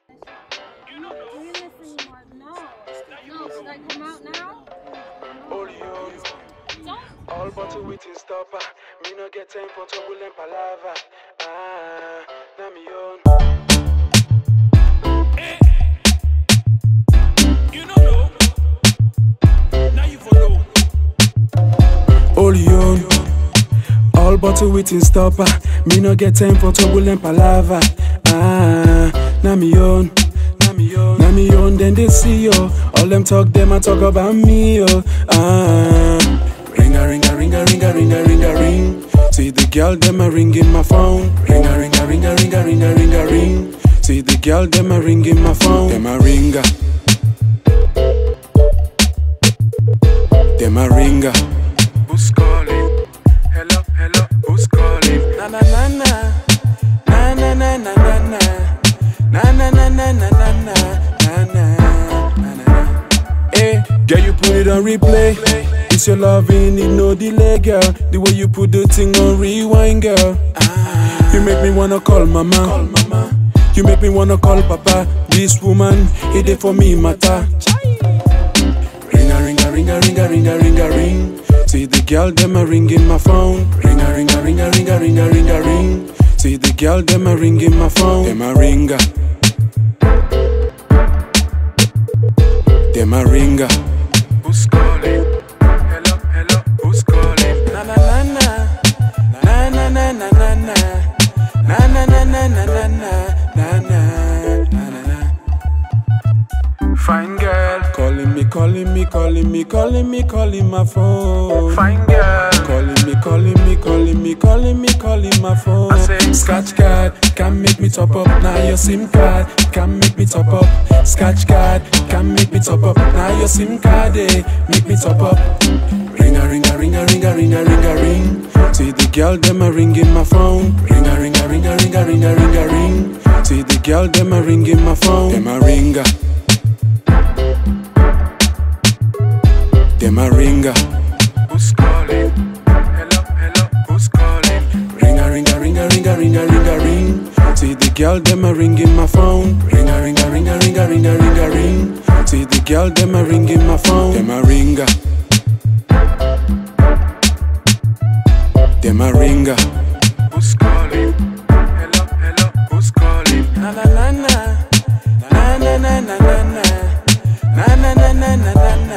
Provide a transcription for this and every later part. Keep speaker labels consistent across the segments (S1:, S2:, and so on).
S1: Do you this anymore? No. No, should I come out now? Don't.
S2: All bottle waiting stopper. Me no get time for trouble and palava. Now me own. You know. Now you follow. Oleon. All bottle waiting stopper. Me no get time for trouble and palava. Now me own. Now me own, then they see yo. All them talk, them a talk about me yo. Ringa, ringa, ringa, ringa, ringa, ringa, ring. See the girl, them a ringing my phone. Ringa, ringa, ringa, ringa, ringa, ringa, ring. See the girl, them a ringing my phone. Them a ringa. Them a ringa. Who's calling? Hello, hello, who's calling? Na na na na. Na na na na na na. Na na na na na na na na na na. Hey, girl, you put it on replay. It's your loving, it no delay, girl. The way you put the thing on rewind, girl. You make me wanna call mama. You make me wanna call papa. This woman, it dey for me matter. Ringa, ringa, ringa, ringa, ringa, ringa, ring. See the girl, them a ringing my phone. Ringa, ringa, ringa, ringa, ringa, ringa, ring. See the girl, them a ringing my phone. Them a ringa. Them a ringa. Who's calling? Hello, hello, who's calling? Na na na na. Na na na na na na. Na na na na na na na na na na na. Fine girl, calling me, calling me, calling me, calling me, calling my phone. Fine girl, calling me, calling me, calling me, calling me, calling my phone. I say, scratch card, can make me top up. Now your SIM card, can make me top up. Scratch card, can make me top up. Now your SIM card, make me top up. Ringa, ringa, ringa, ringa, ringa, ringa, ring. See the girl, them a ringing my phone. Ringa, ringa, ringa, ringa, ringa, ringa, ring. See the girl, them a ringing my phone. Them a ringa. Them a ringa. Who's calling? Hello, hello, who's calling? Ringa, ringa, ringa, ringa, ringa, ringa, ring. See the girl, them a ringing my phone. Ringa, ringa, ringa, ringa, ringa, ringa, ring. See the girl, them a ringing my phone. Them a ringa. Them a ringa. Who's calling? Hello, hello, who's calling? Na na na na. Na na na na na na. Na na na na na na na.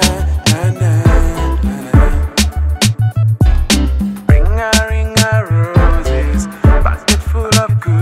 S2: Ringa, ringa, roses, basket full of good.